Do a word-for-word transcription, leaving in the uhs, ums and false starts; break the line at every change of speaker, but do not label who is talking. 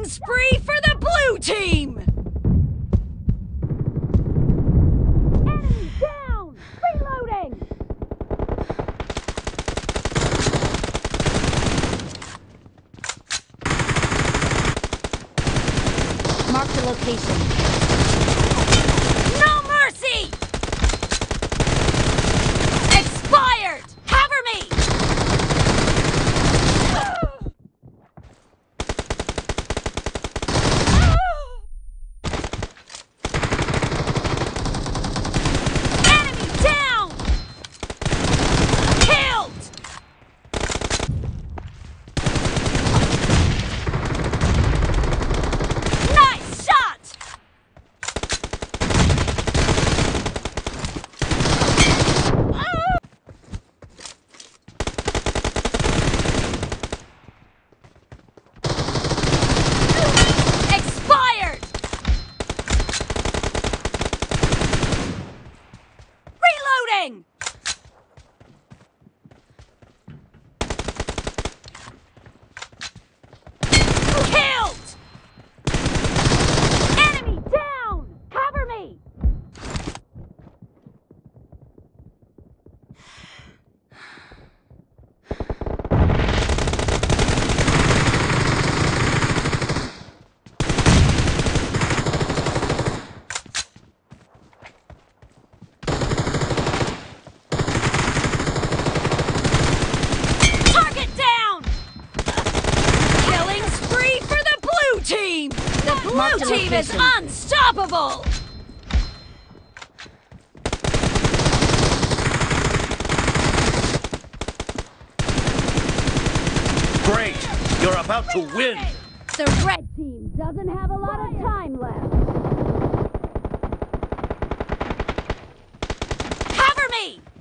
Killing spree for the blue team! Enemy down! Reloading! Mark the location. No mercy! Expired! Cover me! Enemy down! Killed! Nice shot! Expired! Reloading! Killed! Enemy down! Cover me! Target down! Killing spree for the blue team! The blue
Mark the
team is
location.
unstoppable!
Great! You're about to win!
The red team doesn't have a lot of time left. Cover me!